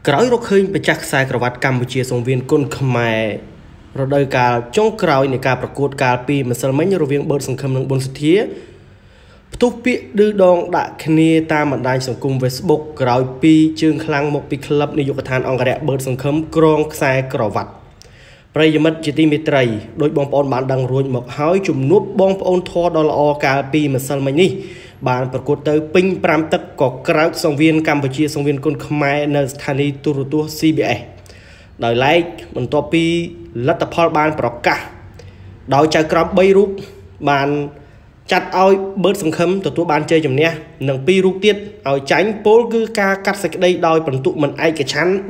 ក្រោយរកឃើញបច្ចាស់ខ្សែក្រវ៉ាត់កម្ពុជាសង្វៀនគុណខ្មែររដូវកាលចុងក្រោយនៃការប្រកួតកាលពីម្សិលមិញរវាងបឺតសង្ឃឹមនិងប៊ុនសុធាផ្ទុះពាក្យឌឺដងដាក់គ្នាតាមបណ្ដាញសង្គម Facebook ក្រោយពីជើងខ្លាំងមកពីក្លឹបនាយកដ្ឋានអង្គរៈបឺតសង្ឃឹមក្រងខ្សែក្រវ៉ាត់ប្រិយមិត្តជាទីមេត្រីដោយបងប្អូនបានដឹងរួចមកហើយជំនួបបងប្អូនធរដ៏ល្អកាលពីម្សិលមិញនេះបានប្រកួតទៅពេញ5ទឹកក៏ក្រោកសង្វៀនកម្ពុជាសង្វៀនគុណខ្មែរនៅស្ថានីយ៍ទូរទស្សន៍ CBS ដោយឡែកបន្ទាប់ពីលទ្ធផលបានប្រកាសដោយចៅក្រម3រូបបានចាត់ឲ្យបឺតសង្ឃឹមទទួលបានជ័យជំនះនិង2រូបទៀតឲ្យចាញ់ពលគឺការកាត់សេចក្តីដោយពិន្ទុមិនឯកច្ឆន្ទ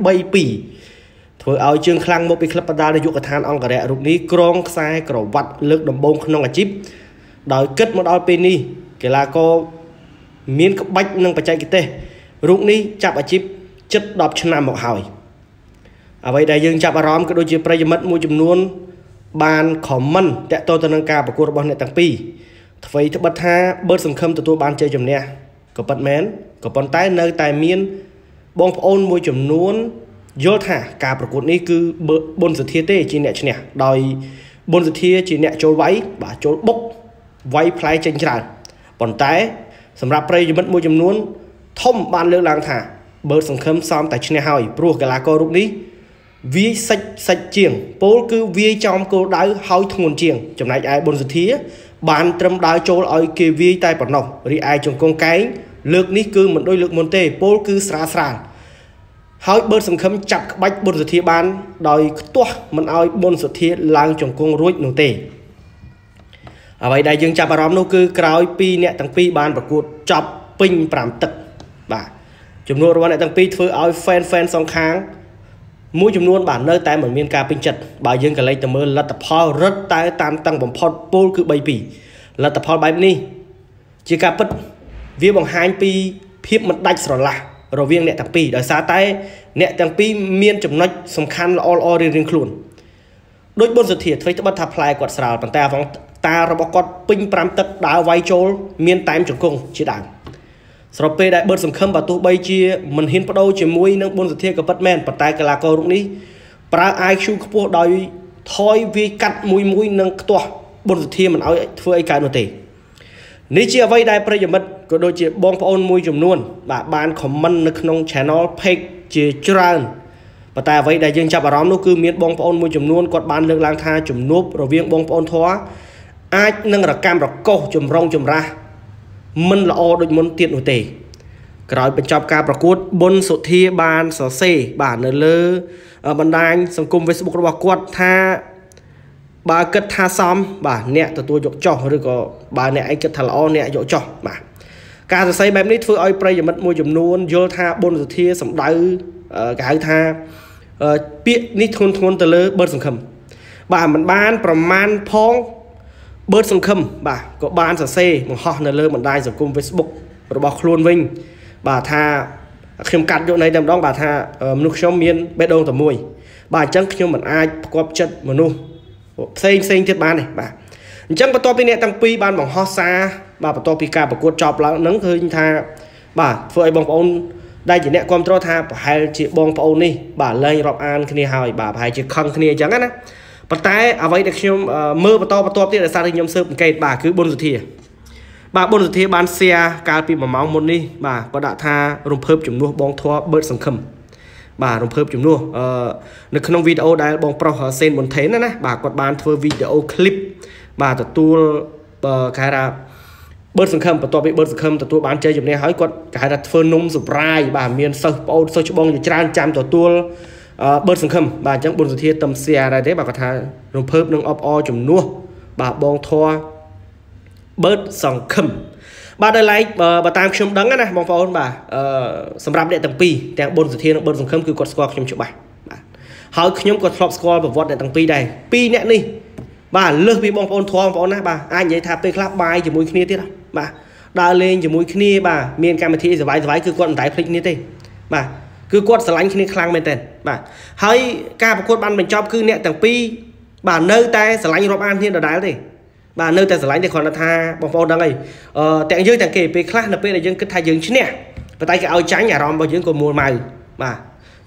3-2 ធ្វើឲ្យជើងខ្លាំងមកពីក្លឹបបណ្ដានាយកដ្ឋានអង្គរៈរូបនេះក្រងខ្សែក្រវ៉ាត់លើកដំបូងក្នុងអាជីពដោយគិតមកដល់ពេលនេះកីឡាករមានក្បាច់និងបច្ចេកទេសរូបនេះចាប់អាជីពជិត10ឆ្នាំមកហើយអ្វីដែលយើងចាប់អារម្មណ៍ក៏ដូចជាប្រិយមិត្តមួយចំនួនបានខមមិនតាក់ទងទៅនឹងការប្រកួតរបស់អ្នកទាំងពីរអ្វីត្បិតថាបឺតសង្ឃឹមទទួលបានជ័យជំនះក៏ពិតមែនក៏ប៉ុន្តែនៅតែមានបងប្អូនមួយចំនួនយល់ថាការប្រកួតនេះគឺប៊ុនសុធាទេជាអ្នកឈ្នះដោយប៊ុនសុធាជាអ្នកចូលវាយបាទចូលបុកវាយផ្លែចេញច្រើនប៉ុន្តែសម្រាប់ប្រិយមិត្តមួយចំនួនធំបានលើកឡើងថាបឺតសង្ឃឹមសមតែឈ្នះហើយព្រោះកីឡាកររូបនេះវាយសាច់ជាងពលគឺវាយចំគោលដៅហើយធ្ងន់ជាងចំណែកឯប៊ុនសុធាបានត្រឹមដើរចូលឲ្យគេវាយតែប៉ុណ្ណោះរីឯជង្គង់កែងលើកនេះគឺមិនដូចលើកមុនទេពលគឺស្រាលហើយបឺតសង្ឃឹមចាប់ក្បាច់ប៊ុនសុធាបានដោយខ្ទាស់មិនឲ្យប៊ុនសុធាឡើងជង្គង់រួចនោះទេអ្វីដែលយើងចាប់អារម្មណ៍នោះគឺក្រោយពីអ្នកទាំងពីរបានប្រកួតចប់ពេញ5ទឹកបាទចំនួនរបស់អ្នកទាំងពីរធ្វើឲ្យ fan សងខាងមួយចំនួនបាទនៅតែមិនមានការពេញចិត្តបើយើងក៏លេចទៅមើលលទ្ធផលរឹតតែតាមតឹងបំផុតពលគឺ 3-2 លទ្ធផលបែបនេះជាការពិតវាបង្ហាញពីភាពមិនដាច់ស្រឡះរវាងអ្នកទាំងពីរដោយសារតែអ្នកទាំងពីរមានចំណុចសំខាន់ល្អរៀងៗខ្លួនដូចប៊ុនសុធាធ្វើត្បិតថាផ្លែគាត់ស្រាលប៉ុន្តែអ្វងតារបស់គាត់ពេញ5ទឹកដើរវាយចូលមានតែមជង្គង់ជាដើមស្របពេលដែលបឺតសង្ឃឹមបើទោះបីជាមិនហ៊ានបដូរជាមួយនឹងប៊ុនសុធាក៏ពិតមែនប៉ុន្តែកីឡាកររូបនេះប្រើ IQ ខ្ពស់ដោយថយវាយកាត់មួយនឹងខ្ទាស់ប៊ុនសុធាមិនឲ្យធ្វើអីកើតនោះទេនេះជាអ្វីដែលប្រិយមិត្តក៏ដូចជាបងប្អូនមួយចំនួនបាទបានខមមិននៅក្នុង channel page ជាច្រើនប៉ុន្តែអ្វីដែលយើងចាប់អារម្មណ៍នោះគឺមានបងប្អូនមួយចំនួនគាត់បានលើកឡើងថាជំនួបរវាងបងប្អូនធម៌អាចនឹងរកម្មរកុសចម្រុងចម្រាស់មិនល្អដូចមុនទៀតនោះទេក្រោយបញ្ចប់ការប្រកួតប៊ុនសុធាបានសរសេរបាទនៅលើបណ្ដាញសង្គម Facebook របស់គាត់ថាបើគិតថាសមបាទអ្នកទទួលយកចោះឬក៏បើអ្នកឯងគិតថាល្អអ្នកយកចោះបាទការសរសេរបែបនេះធ្វើឲ្យប្រិយមិត្តមួយចំនួនយល់ថាប៊ុនសុធាសំដៅគេហៅថាពាក្យនេះធ្ងន់ទៅលើបឺតសង្ឃឹមបាទមិនបានប្រមាណផងបឺតសង្ឃឹមបាទក៏បានសរសេរបង្ហោះនៅលើបណ្ដាញសង្គម Facebook របស់ខ្លួនវិញបាទថាខ្ញុំកាត់យកន័យតែម្ដងបាទថាមនុស្សខ្ញុំមានបេះដូងតែមួយបាទអញ្ចឹងខ្ញុំមិនអាចផ្គាប់ចិត្តមនុស្សផ្សេងទៀតបានទេបាទអញ្ចឹងបន្ទាប់ពីអ្នកទាំងពីរបានបង្ហោះសារបាទបន្ទាប់ពីការប្រកួតចប់ឡើងហ្នឹងឃើញថាបាទធ្វើឲ្យបងប្អូនដែលជាអ្នកគ្រប់គ្រងថាប្រហែលជាបងប្អូននេះបាទលែងរាប់អានគ្នាហើយបាទប្រហែលជាខឹងគ្នាអញ្ចឹងណាប៉ុន្តែអ្វីដែលខ្ញុំមើលបន្តទៀតដោយសារតែខ្ញុំស៊ើបអង្កេតបាទគឺប៊ុនសុធាបាទប៊ុនសុធាបាន share កាលពី1ម៉ោងមុននេះបាទក៏ដាក់ថារំភើបជំនួសបងធွာបឺតសង្ឃឹមបាទរំភើបជំនួសនៅក្នុងវីដេអូដែលបងប្រុសសេនមុនថេនណាបាទគាត់បានធ្វើវីដេអូឃ្លីបបាទទទួលគេថាបឺតសង្ឃឹមបន្ទាប់ពីបឺតសង្ឃឹមទទួលបានជ័យជំនះហើយគាត់គេថាធ្វើនំសុប្រាយបាទមានសិស្សប្អូនសិស្សច្បងជាច្រើនចាំទទួលបឺតសង្ឃឹមបាទអញ្ចឹងប៊ុនសុធាតំសៀដែរទេបាទគាត់ថារំភើបនឹងអបអរជំនួសបាទបងធွာបឺតសង្ឃឹមបាទដោយឡែកបើតាមខ្ញុំដឹងណាបងប្អូនបាទសម្រាប់អ្នកទាំងពីរទាំងប៊ុនសុធានិងបឺតសង្ឃឹមគឺគាត់ស្គាល់ខ្ញុំច្បាស់បាទហើយខ្ញុំក៏ធ្លាប់ស្គាល់ប្រវត្តិអ្នកទាំងពីរដែរពីរអ្នកនេះបាទលើសពីបងប្អូនធွာបងប្អូនណាបាទអាចនិយាយថាពេលខ្លះបាយជាមួយគ្នាទៀតបាទដើរលេងជាមួយគ្នាបាទមានកម្មវិធីសប្បាយគឺគាត់មិនតែភ្លេចគ្នាទេបាទគឺគាត់ស្រឡាញ់គ្នាខ្លាំងមែនទែនបាទហើយការប្រកួតបានបញ្ចប់គឺអ្នកទាំងពីរបាទនៅតែស្រឡាញ់រាប់អានគ្នាដដែលទេបាទនៅតែស្រឡាញ់ទេគ្រាន់តែថាបងប្អូនដឹងអីទាំងយើងទាំងគេពេលខ្លះនៅពេលដែលយើងគិតថាយើងឈ្នះប៉ុន្តែគេឲ្យចាញ់អារម្មណ៍របស់យើងក៏មួលម៉ៅបាទអ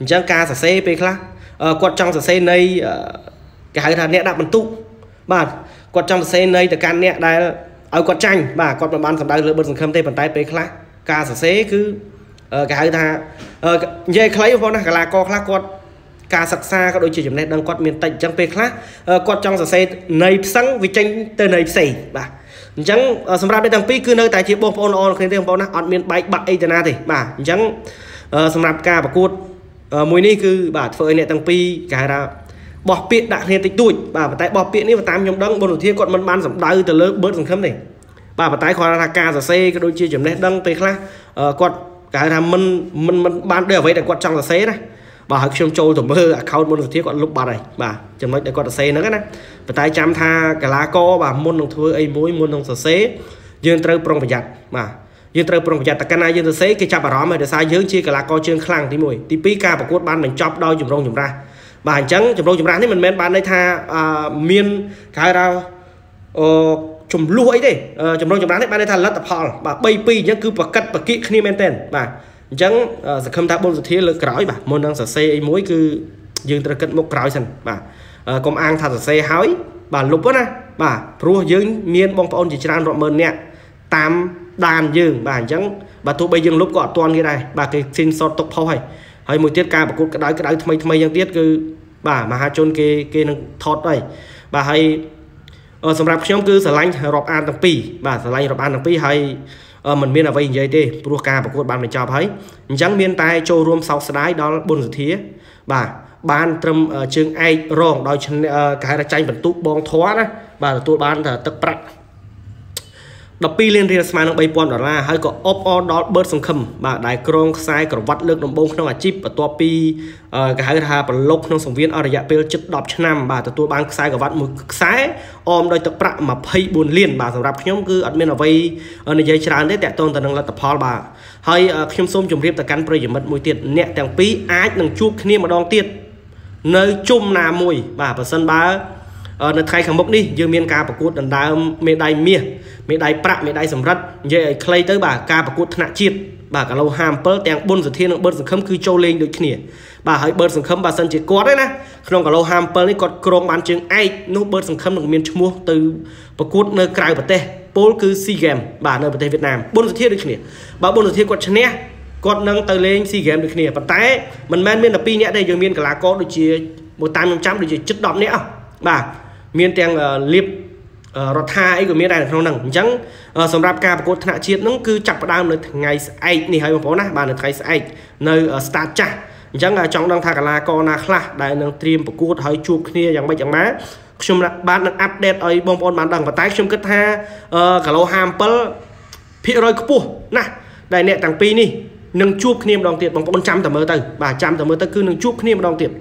chẳng ca sả xe về khá quạt trong sả xe này cái thằng nè đã bắn tụ bà quạt trong sả xe này từ can nè đây ở quạt tranh bà quạt bàn sầm đai lưỡi bật sừng khâm tê bàn tay về khá ca sả xe cứ cái thằng dây khay vào nè cái là co khá quạt ca sặc xa có đôi chỉ chấm nét đang quạt miền tây chẳng về khá quạt trong sả xe này sáng vì tranh từ này xì bà chẳng sầm ra đây thằng pi cứ nơi tại chỉ bông phôn on khi thấy bông nè on miền bay bạc ấy na thì bà chẳng sầm ra ca và cột mùi ní cứ bà phơi này thằng pi cái ra bỏ piện đã hiện tịch tuổi bà tại bỏ piện ní và tam nhóm đăng bồn thiên còn ban sầm đai từ lớn bớt sừng khấm này bà tại khoa ra ca giờ xe cái đôi chia chấm nét đăng về khá quạt cái là mình ban đều vậy để quạt trong giờ xe đấy bà học xong trôi tụm mơ account môn thiết còn lúc bà này bà chấm nói để quạt xe nữa cái này và tại chăm tha cái lá co bà môn đồng thưa ấy mối môn đồng xe dương trâu prong giặt mà dương trâu prong giặt tại cái này dương xe cái chắp bà đó mà để sai dương chia cái lá co chương khlang tí mùi tí pi ca và cốt ban mình chop đôi chùm rong chùm ra bà hành trắng chùm rong chùm ra thì mình men ban đây tha miên cái ra chùm lúa ấy đi chùm rong chùm ra thì ban đây tha lát tập họ bà bay pi nhá cứ bà cắt bà kỹ khi men tên bà chẳng sẽ không tháp bông thiết lực cõi bà môn đang xe mối cứ dương tra cất một cõi sân bà công an thật xe hói bà lục đó nè bà rùa dương miên bông phong chỉ tràn rộng mơn nè tam đàn dương bà chẳng bà thu bây dương lúc gọi toàn cái này bà cái xin so tục phao hay một tiết ca bà cũng cái đáy thay dân tiết cứ bà mà hai chôn kia thọt đây bà hay sầm rạp nhóm cứ sở lanh rộp an tầng pi bà sở lanh rộp an tầng pi hay mình miên là vậy vậy đi pro ca và cô bạn mình cho thấy chẳng miên tai châu rôm sau sái đó buồn thía bà ban trâm trường ai rong đòi cái là tranh vận tụ bong thoá đó bà tôi ban là tập bạc đập pi lên riêng smart nó bay pon đó là hay có op on đó bớt sừng khầm bà đại krong sai cả vắt lực đồng bông trong là chip và tua pi cái là bà lốc trong sòng viên ở đại pel chất đọc cho năm bà tôi ban sai cả vắt một sai om đôi tập bạc mà pay buồn liền bà sầm rạp nhóm cứ admin ở vâyในdây tràn đấy tại tôn từ năng là tập hall bà hay khiêm xôm chủng riêng tại căn bây giờ mất mùi tiền nẹt tàng pi ái đừng chuốc kia mà đong tiền nơi chung là mùi bà và sân ba nơi thay khẳng mốc đi dương miên ca và cút đàn đá mê đai mê đai prạ mê đai sầm rắt dây clay tới bà ca và cút thạ chiết bà cả lâu hàm pơ tàng bôn rồi thiên bớt sừng khấm cứ trâu lên được kia bà hãy bớt sừng khấm bà sân chỉ có đấy nè không cả lâu hàm pơ này còn krong bán chứng ai nó bớt sừng khấm được miên mua từ và cút nơi cài bờ tê Paul cứ SEA Games bà nơi Việt Nam bôn rồi thiên được kia bà bôn rồi thiên quạt chân nè còn nâng tới lên SEA Games được kia và tái mình men miên là pi nhẹ đây dương miên cả lá có được chia 100% được chia chất đậm nhé bà miên tiếng liệp rọt tha ấy của miên này không nặng chẳng sầm rạp ca và cốt thạ chiết nó cứ chặt vào đam ngày ai nỉ hay một phố nè bà được thấy ai nơi start cha chẳng là trong đang thà cả là con là khla đại năng stream của cốt hơi chụp kia chẳng bay chẳng má chung là bạn đang update ở bông bông bán đằng và tái chung kết ha cả lâu ham pal phía rồi cua nè đại nè thằng pi nè nâng chụp kia đồng tiền bông bông trăm tầm mơ từ 300 tầm mơ từ cứ nâng chụp kia đồng tiền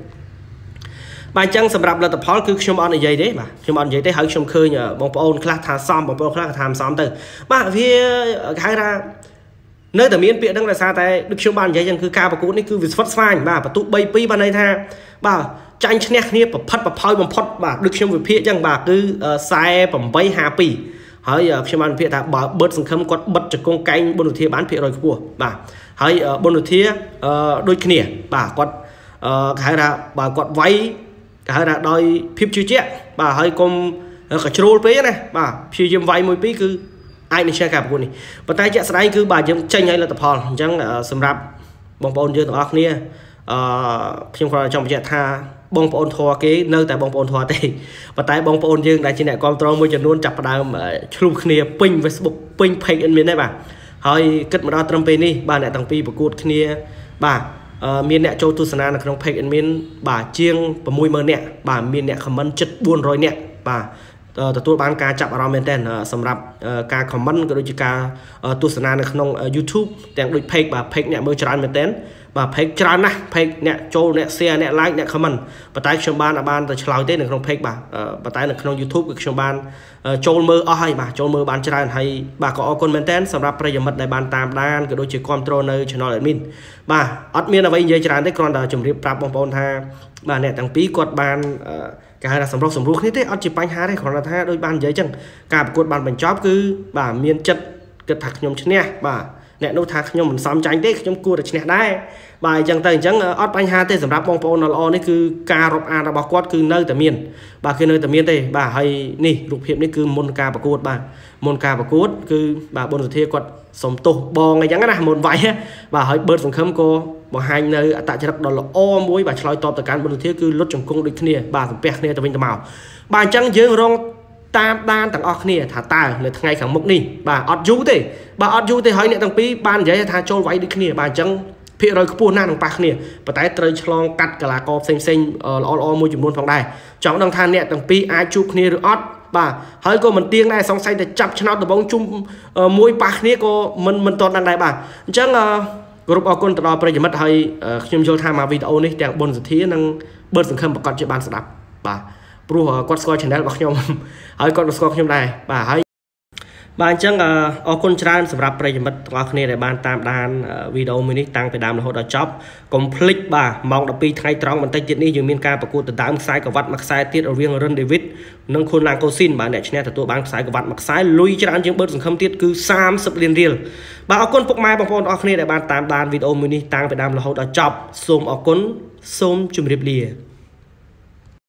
bài chân sầm rạp là tập phó cứ chôm on ở dây đấy mà chôm on dây đấy hơi chôm khơi nhờ bông bông class thà xóm bông bông class tham xóm từ mà phía cái ra nơi tờ miến bịa đang là sao tại được chôm on dây chân cứ cao và cũ này cứ việc phát phanh bà tụ bay pi ban này tha bà tranh nhẹ kia bà phật bà phơi bà phật bà được chôm về phía chân bà cứ sai bẩm bay happy hơi chôm on phía ta bà bớt sừng khâm quật bật cho con canh bồn thia bán phía rồi của bà hơi bồn thia đôi kia bà quật cái ra bà quật váy cái là đôi phim chưa chết bà hơi com cả trôi pé này bà phi dâm vay mùi pí cứ ai này chơi cả buồn này và tay chạy sải cứ bà dâm tranh hay là tập hòn chẳng sầm rạp bông bồn chưa tỏ nia phim qua trong chạy tha bông bồn thò cái nơi tại bông bồn thò đây và tay bông bồn dương đại trên này con trâu môi chân luôn chặt vào đào chụp nia ping Facebook ping page in miền đây bà hơi cất một đao trump đi bà này thằng pi của cột nia bà miền nẹt châu tu sana là trong page in miền bà chiêng và mùi mờ nẹt bà miền nẹt comment chất buồn rồi nẹt bà tôi bán ca chạm vào miền tên sầm rạp ca comment cái đôi chỉ ca tu sana là trong YouTube tiếng đôi page bà page nẹt mưa tràn miền tên bà page tràn nè page nẹt châu nẹt share nẹt like nẹt comment và tại trong ban là ban từ chào tết là trong page bà và tại là trong YouTube trong ban châu mưa hay bà châu mưa ban tràn hay bà có comment tên sầm rạp bây giờ mất đại ban tam đan cái đôi chỉ control nơi channel admin bà admin là vậy giờ tràn đấy còn là chủng riêng prap bông bông tha bà nẹt thằng pí quật ban cái là sầm rút thế ở chỉ bánh há đấy còn là tha đôi ban giấy chẳng cả quật ban bánh chóp cứ bà miên chất cái thạch nhom chứ nè bà អ្នកនោះថាខ្ញុំមិនសមចាញ់ទេខ្ញុំគួរតែឈ្នះដែរបាទអញ្ចឹងទៅអញ្ចឹងអត់បញ្ហាទេសម្រាប់បងប្អូនល្អនេះគឺការរាប់អានរបស់គាត់គឺនៅតែមានបាទគឺនៅតែមានទេបាទហើយនេះរូបភាពនេះគឺមុនការប្រកួតបាទមុនការប្រកួតគឺបាទបុនសុធាគាត់សុំទោសបងអញ្ចឹងណាមុនវាយបាទហើយបឺតសង្ឃឹមក៏បង្ហាញនៅអត្តចរិតដ៏ល្អមួយបាទឆ្លើយតបទៅកាន់បុនសុធាគឺលុតជង្គង់ដូចគ្នាបាទសំពះគ្នាទៅវិញទៅមកបាទអញ្ចឹងយើងរងតាមដានទាំងអស់គ្នាថាតើនៅថ្ងៃខាងមុខនេះបាទអត់យូរទេបាទអត់យូរទេហើយអ្នកទាំងពីរបាននិយាយថាចូលវាយដូចគ្នាបាទអញ្ចឹងភាគរយខ្ពស់ណាស់នឹងប៉ះគ្នាប៉ុន្តែត្រូវឆ្លងកាត់កីឡាករផ្សេងល្អមួយចំនួនផងដែរចង់ដឹងថាអ្នកទាំងពីរអាចជួបគ្នាឬអត់បាទហើយក៏មិនទៀងដែរសង្ស័យតែចាប់ឆ្នោតដំបងជុំមួយប៉ះគ្នាក៏មិនទាន់ដឹងដែរបាទអញ្ចឹងគោរពអរគុណទៅដល់ប្រិយមិត្តហើយខ្ញុំយល់ថាមកវីដេអូនេះទាំងបុនសុធានិងបឺតសង្ឃឹមប្រកាសជាបានស្ដាប់បាទព្រោះគាត់ស្គាល់ channel របស់ខ្ញុំហើយគាត់ក៏ស្គាល់ខ្ញុំដែរបាទហើយបាទអញ្ចឹងអរគុណច្រើនសម្រាប់ប្រិយមិត្តទាំងអស់គ្នាដែលបានតាមដានវីដេអូមួយនេះតាំងពីដើមរហូតដល់ចប់កុំភ្លេចបាទម៉ោង 12 ថ្ងៃត្រង់បន្តិចទៀតនេះយើងមានការប្រកួតដណ្ដើមខ្សែក្រវ៉ាត់មួយខ្សែទៀតរវាង Ren David និង Khun Langkosin បាទអ្នកឈ្នះទទួលបានខ្សែក្រវ៉ាត់មួយខ្សែលុយច្រើនជាងបឺតសង្ឃឹមទៀតគឺ30 លានរៀលបាទអរគុណពុកម៉ែបងប្អូនទាំងអស់គ្នាដែលបានតាមដានវីដេអូមួយនេះតាំងពីដើមរហូតដល់ចប់សូមអរគុណសូមជម្រាបលា